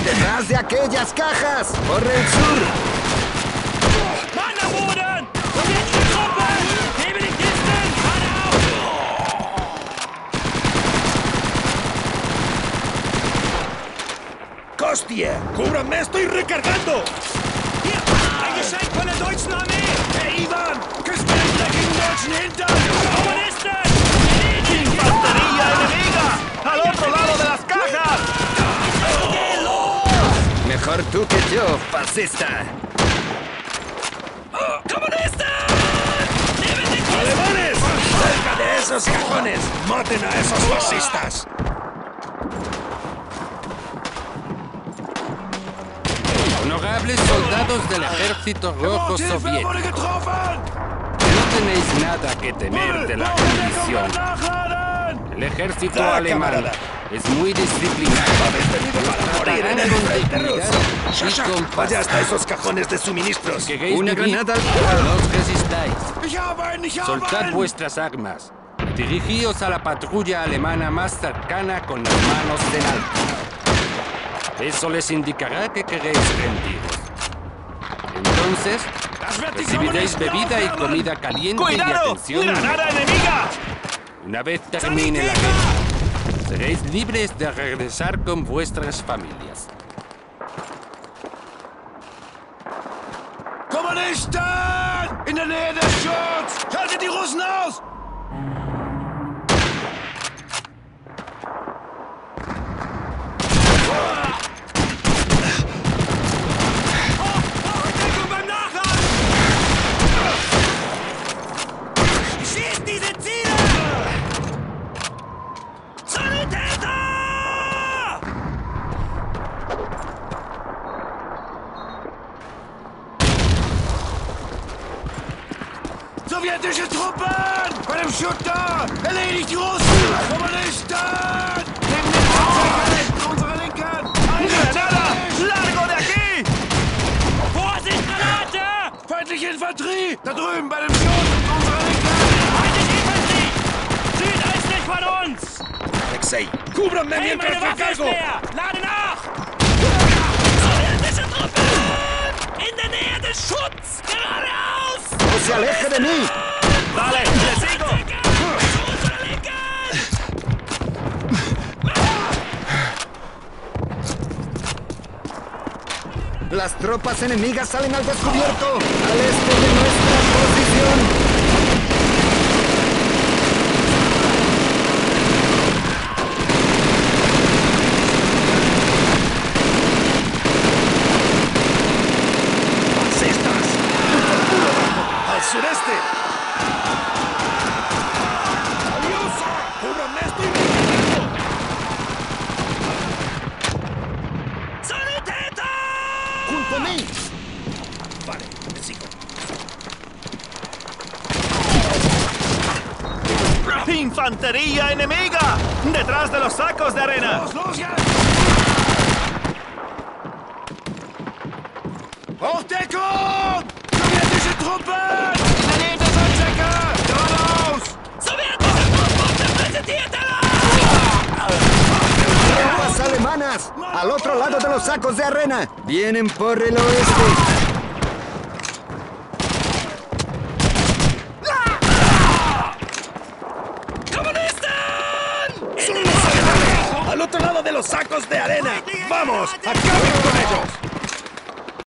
¡Detrás de aquellas cajas! ¡Por el sur! Mann am Boden! Sowjetische Truppen! Hebe die Kisten! Mann auf! ¡Hostia! ¡Cúbranme! ¡Estoy recargando! Hier! Ein Geschenk von der deutschen Armee! ¡Hey, Ivan! ¡Que es el dreckigen deutschen Hintern! Kommunisten! ¡Infantería enemiga! ¡Al otro lado de las cajas! Mejor tú que yo, fascista. Kommunisten! Neben den Kisten! ¡Alemanes! ¡Cerca de esos cajones! ¡Maten a esos fascistas! Honorables soldados del Ejército Rojo Soviético, wurde getroffen! no tenéis nada que temer de la condición. nachladen! El ejército Da, alemán camarada. es muy disciplinado. Habéis venido para morir en el Con frente dignidad ruso. y Shasha, con vaya paz. hasta esos cajones de suministros. ¿Queréis Una vivir? granada al No os resistáis. Ich habe einen, ich habe Soltad einen! vuestras armas. Dirigíos a la patrulla alemana más cercana con las manos en alto. Eso les indicará que queréis rendiros. Entonces, recibiréis bebida y comida caliente y ¡Cuidado! atención. ¡Granada enemiga! Una vez termine la guerra, seréis libres de regresar con vuestras familias. Kommunisten! In der Nähe des Schutz! Haltet die Russen aus! Deckung beim Nachladen! Schießt diese Ziele! Sanitäter! Sowjetische Truppen! Bei dem Schutter! Erledigt die Russen! Kommunisten! Neben den Panzerketten unserer Linken! ¡Granada! ¡Largo de aquí! Vorsicht, Granate! Feindliche Infanterie! Da drüben bei dem Schutz unserer Linken! Feindliche Infanterie! Südöstlich von uns! Alexei, cúbranme Hey, mientras meine Waffe ist recargo! leer! Lade nach! Sowjetische Truppen! In der Nähe des Schutzes! Geradeaus! ¡No se aleje de mí! ¡Vale! ¡Le sigo! Zu unserer Linken! Las tropas enemigas salen al descubierto, al este de nuestra posición. ¡Fascistas! ¡Al sureste! ¡Adiós! ¡Cúbranme! ¡Estoy recargando! Sanitäter! ¡Junto a mí! Vale, me sigo. ¡Infantería enemiga! ¡Detrás de los sacos de arena! ¡Los, los, ya! Auf Deckung! Sowjetische Truppen! In der Nähe der Sandsäcke! Geradeaus! Sowjetische Truppen präsentierte ¡Tropas alemanas! ¡Al otro lado de los sacos de arena! ¡Vienen por el oeste! ¡Son los alemanes! ¡Al otro lado de los sacos de arena! ¡Vamos! ¡Acaben con ellos!